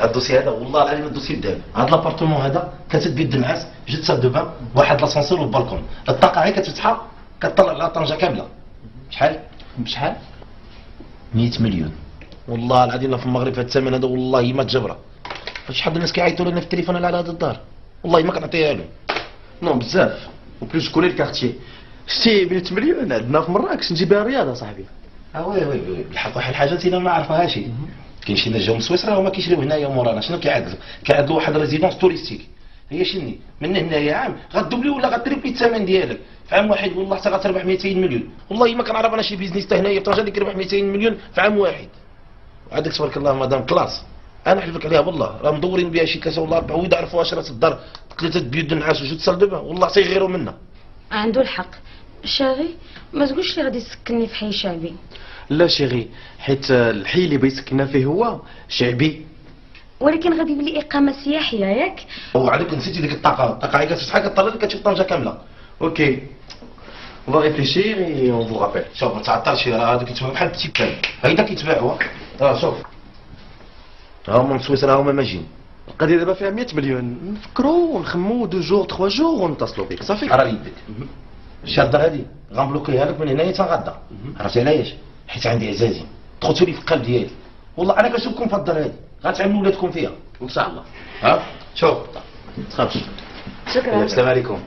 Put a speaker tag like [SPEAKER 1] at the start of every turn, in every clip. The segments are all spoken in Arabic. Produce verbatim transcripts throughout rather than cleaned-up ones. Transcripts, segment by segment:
[SPEAKER 1] هاد الدوسي هذا والله العظيم الدوسي دابا هاد لابارتمون هذا كانت بيد النعاس جوج سال دو بان واحد لاسانسور والبالكون الطاقه غير كتفتحها كطلع على طنجه كامله. شحال؟
[SPEAKER 2] بشحال؟
[SPEAKER 1] مية مليون والله العظيم لا في المغرب هاد الثمن هذا والله ما تجبره. شحال الناس كيعيطوا لنا في التليفون على هاد الدار والله ما كنعطيها لهم.
[SPEAKER 2] نو بزاف وبليس كولي الكارتيي شتي مية مليون عندنا في مراكش نجيبها الرياض صاحبي.
[SPEAKER 1] اه وي وي وي بالحق واحد الحاجات الا ما عرفهاش كاين شي ناس جاو من سويسرا وما كيشريو هنايا مورانا. شنو كيعدلوا؟ كيعدلوا واحد ريزيدونس توريستيك هي شني من هنايا عام غدوبلي ولا غتريبلي الثمن ديالك في عام واحد والله حتى غتربح مئتين مليون. والله ما كنعرف انا شي بيزنس حتى هنايا في طنجه اللي كيربح مئتين مليون في عام واحد. هذاك تبارك الله مدام كلاس انا نحلف لك عليها والله راه مدورين بها شي ثلاثه ولا اربعه ويدا عرفوا اش راس الدار ثلاثه بيوت النعاس وجوج سال دو بان والله تيغيروا منا.
[SPEAKER 3] عنده الحق شاغي ما تقولش لي غادي يسكنني في حي شعبي.
[SPEAKER 2] لا شيغي حيت الحي اللي بيسكننا فيه هو شعبي
[SPEAKER 3] ولكن غادي يولي اقامه سياحيه ياك.
[SPEAKER 1] وعليك نسيتي ديك الطاقه الطاقه هي كتفتح كطلع لك كتشوف طنجه كامله.
[SPEAKER 2] اوكي on va réfléchir et on vous rappelle.
[SPEAKER 1] شوف ما تعطلش راه هذا كيتباع بحال التيكان هيدا كيتباعوا اه شوف ها هما من سويسرا هما ماجيين.
[SPEAKER 2] القضيه دابا فيها مية مليون نفكروا ونخمو دو جور تخوا جور ونتصلوا بك صافي.
[SPEAKER 1] راه يدك الشاده هذه غنبلوكيها لك من هنايا حتى غدا. عرفتي علاش؟ حيت عندي عزازي دخلتوا لي في القلب ديالي والله انا كنشوفكم في الدار هذه غتعملوا ولادكم فيها ان شاء الله. ها شوف ما تخافش.
[SPEAKER 3] شكرا.
[SPEAKER 1] السلام عليكم.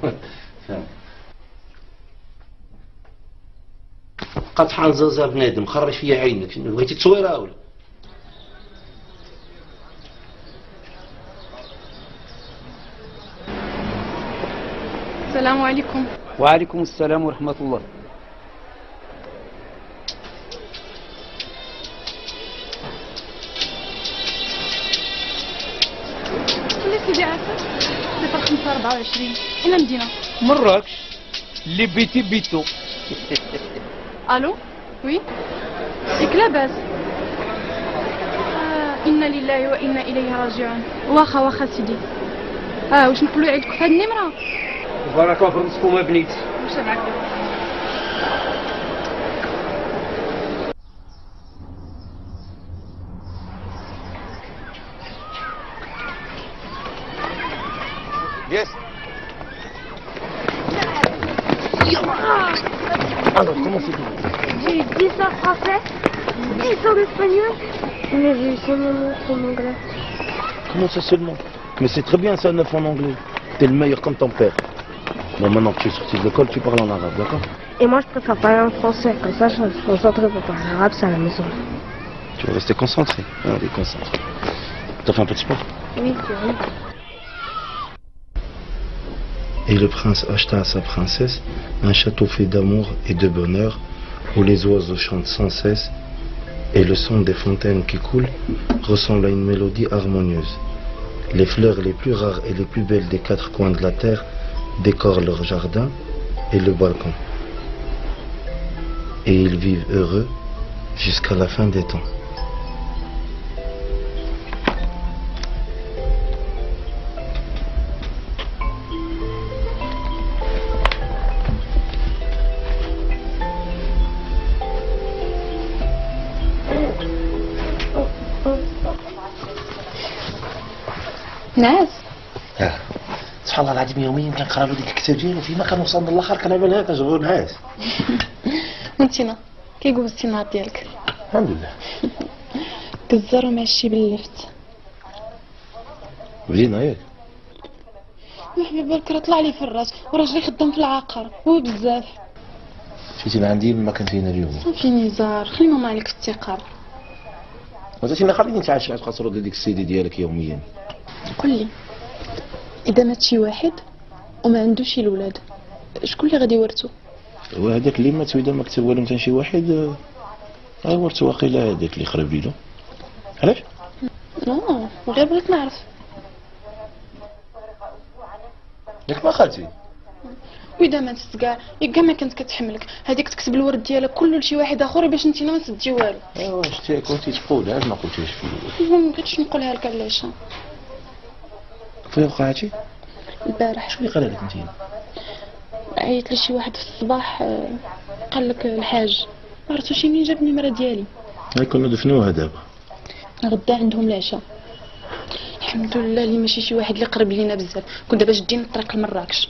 [SPEAKER 1] بقات بحال زازا بنادم خرج فيا عينك بغيتي تصويره ولا؟
[SPEAKER 4] السلام عليكم.
[SPEAKER 5] وعليكم السلام ورحمة الله.
[SPEAKER 4] اللي سيدي عافاك صفر خمسة أربعة وعشرين أين المدينة؟
[SPEAKER 5] مراكش اللي بيتي بيتو.
[SPEAKER 4] ألو وي ياك لاباس؟ آه إنا لله وإنا إليه راجعون. واخا واخا سيدي. اه واش نقولوا يعيطوك في هاد النمرة؟
[SPEAKER 5] بارك الله في رزقكم يا بنيتي.
[SPEAKER 4] واش معاك؟
[SPEAKER 1] Yes. Alors, comment c'est tout?
[SPEAKER 6] J'ai eu dix en français, dix en espagnol, mais j'ai eu seulement neuf en anglais.
[SPEAKER 1] Comment ça seulement? Mais c'est très bien ça, neuf en anglais. T'es le meilleur comme ton père. Bon, maintenant que tu es sorti de l'école, tu parles en arabe, d'accord?
[SPEAKER 6] Et moi, je préfère parler en français, comme ça, je suis concentré pour parler arabe, c'est à la maison.
[SPEAKER 1] Tu vas rester concentré. Allez, concentré. T'as fait un peu de sport?
[SPEAKER 6] Oui, c'est vrai.
[SPEAKER 7] Et le prince acheta à sa princesse un château fait d'amour et de bonheur, où les oiseaux chantent sans cesse, et le son des fontaines qui coulent ressemble à une mélodie harmonieuse. Les fleurs les plus rares et les plus belles des quatre coins de la terre décorent leur jardin et le balcon. Et ils vivent heureux jusqu'à la fin des temps.
[SPEAKER 4] ناس
[SPEAKER 1] اه سبحان الله العظيم يوميا كنقرا له ديك الكتاب ديالو فيما كنوصل للاخر كنعمل هكا شغل نعاس.
[SPEAKER 4] وانتينا كيقول السينار ديالك؟
[SPEAKER 1] الحمد لله.
[SPEAKER 4] كزر وماشي باللفت.
[SPEAKER 1] زينه ياك؟
[SPEAKER 4] يا حبيبي بالك راه طلع لي في الراس وراجلي خدام في العقار هو بزاف.
[SPEAKER 1] مشيتي لعندي ما كان فينا اليوم.
[SPEAKER 4] صافي نزار خلي ماما عليك في الثقه.
[SPEAKER 1] وزاتينا خليني نتعشى عاد ترد ديك السيدي ديالك يوميا.
[SPEAKER 4] قل لي اذا مات شي واحد وما عندوش الولاد شكون اللي غادي يورثو؟
[SPEAKER 1] هو هذاك اللي مات واذا ما كتب والو مثلا شي واحد غيورثو واقيلا هذاك اللي خرب ليلو. علاش؟
[SPEAKER 4] نو غير بغيت نعرف.
[SPEAKER 1] ياك ما خالتي؟
[SPEAKER 4] واذا مات كاع ياك ما كانت كتحملك هذيك تكتب الورد ديالك كله لشي واحد اخر باش انت ما تسدي والو.
[SPEAKER 1] ايوا شتي كنتي تقول علاش ما قلتيش فيه؟
[SPEAKER 4] ما بغيتش نقولها لك علاش.
[SPEAKER 1] فين وقعتي؟
[SPEAKER 4] البارح.
[SPEAKER 1] شكون اللي قال لك انت؟
[SPEAKER 4] عيط لي شي واحد في الصباح قال لك الحاج عرفتو شي مين جاب النمره ديالي.
[SPEAKER 1] غيكونوا دفنوها دابا.
[SPEAKER 4] غدا عندهم العشاء. الحمد لله اللي ماشي شي واحد اللي قرب لينا بزاف، كنت دابا جدينا الطريق لمراكش.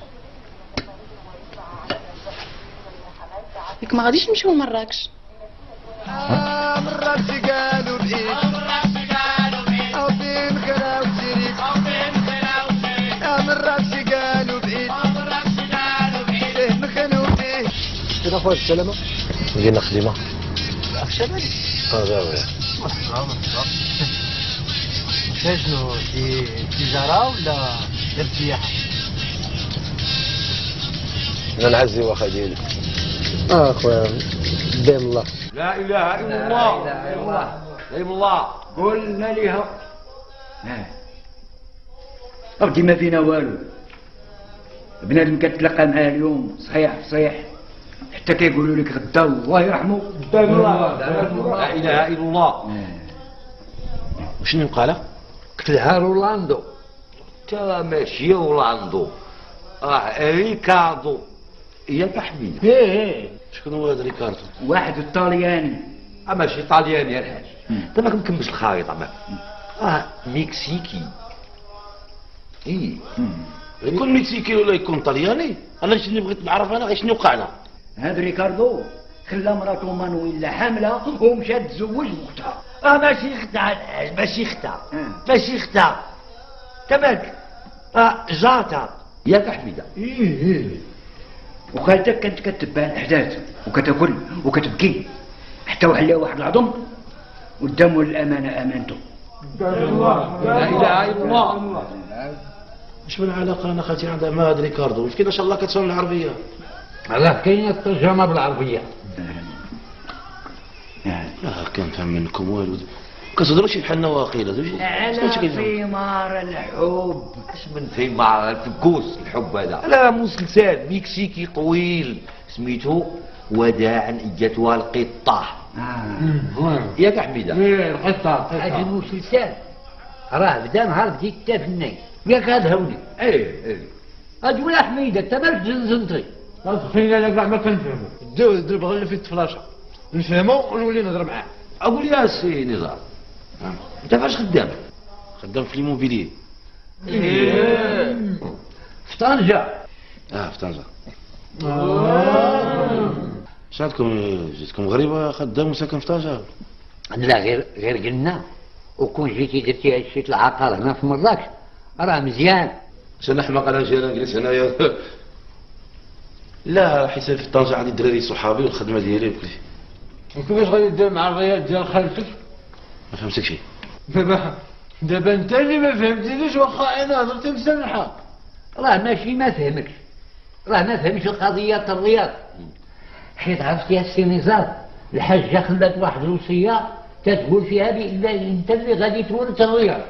[SPEAKER 4] ياك ما غاديش نمشيو لمراكش.
[SPEAKER 8] آه مراكش قالوا بعيد، أو بين خلا وشريك، آه مراكش قالوا بعيد، فيه نخلو فيه.
[SPEAKER 2] كيف أخويا السلامة؟
[SPEAKER 7] لقينا خدمة.
[SPEAKER 2] شباب
[SPEAKER 7] اه دابا
[SPEAKER 2] شنو في تجارة ولا غير سياحة؟
[SPEAKER 7] انا نعزي واخا ديالي.
[SPEAKER 2] اه اخويا دايم الله.
[SPEAKER 5] لا اله الا الله. لا اله الا الله. دايم الله. قلنا ليها.
[SPEAKER 9] أرضي ما فينا والو. بنادم كتلاقى معاه اليوم صحيح صحيح حتى كيقولوا لك غدا الله يرحمه.
[SPEAKER 5] دايم الله. لا اله الا الله.
[SPEAKER 1] وشنو قال؟
[SPEAKER 5] قتلها رولاندو. تا ماشي رولاندو. اه ريكاردو. ياك حميد.
[SPEAKER 9] ايه
[SPEAKER 1] شكون هو هذا ريكاردو؟
[SPEAKER 9] واحد الطالياني.
[SPEAKER 5] اه ماشي طالياني يا الحاج. انت ماك مكملش الخريطه معك. اه مكسيكي. ايه
[SPEAKER 1] يكون مكسيكي ولا يكون طلياني؟ انا شنو بغيت نعرف انا شنو وقعنا؟
[SPEAKER 9] هذا ريكاردو خلى مراته مانويلا حامله ومشى تزوج اختها.
[SPEAKER 5] اه ماشي اختها الحاج ماشي اختها. ماشي اختها. تماك. اه جارتها. ياك حميده.
[SPEAKER 9] ايه ايه وخالتك كانت كتتبع الاحداث وكتاكل وكتبكي حتى وحلا واحد العظم قدامه الامانه امانته.
[SPEAKER 5] لا اله الا الله.
[SPEAKER 1] اش من علاقه انا خالتي عندها مع هذا ريكاردو؟ مسكين ان شاء الله كتفهم العربيه.
[SPEAKER 5] راه كاينه الترجمه بالعربيه.
[SPEAKER 1] لا كنفهم منكم والو، كتهضروا شي بحالنا واقيلا.
[SPEAKER 9] على ثمار الحب.
[SPEAKER 5] اش من ثمار الفكوس الحب هذا؟ لا مسلسل مكسيكي طويل سميتو وداعا اجتها القطه.
[SPEAKER 9] اه
[SPEAKER 5] ياك حميده؟
[SPEAKER 9] ايه القطه هذا المسلسل راه بدا نهار بديت تفني ياك هذا هوني.
[SPEAKER 5] ايه ايه
[SPEAKER 9] هاد ولا حميده انت مالك زنزنطي.
[SPEAKER 5] فين انا كاع ما كنفهمو.
[SPEAKER 2] دو ضرب غير في التفلاشه نفهمو ونولي نهضر معاه.
[SPEAKER 5] اقول يا سي نزار انت فاش خدام؟
[SPEAKER 1] خدام في ليموبيلي.
[SPEAKER 9] في طنجه.
[SPEAKER 1] اه في طنجه. شاتكم جيتكم غريبه خدام وساكن في طنجه؟
[SPEAKER 9] لا غير غير قلنا وكون جيتي درتي شي العقار هنا في مراكش راه مزيان.
[SPEAKER 1] شنو حماق انا نجي انا نجلس هنايا؟ لا حيت في طنجه عندي دراري صحابي والخدمه ديالي وكلشي.
[SPEAKER 5] وكيفاش غادي دير مع الريال ديال خالتك؟
[SPEAKER 1] ما فهمتك شي.
[SPEAKER 5] دابا دابا انت اللي ما فهمتينيش واخا انا هضرت مسامحه.
[SPEAKER 9] راه ماشي ما فهمكش راه ما فهمش القضيه الرياض حيت عرفتي السي نزار الحاجه خلات واحد الوصيه تتقول فيها بان انت اللي غادي تورث الرياض.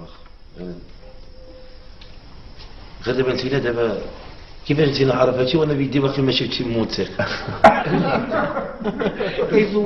[SPEAKER 1] غير دابا انت دابا كيفاش انت عارف هادشي وانا بيدي باقي ما شفتش موت سير.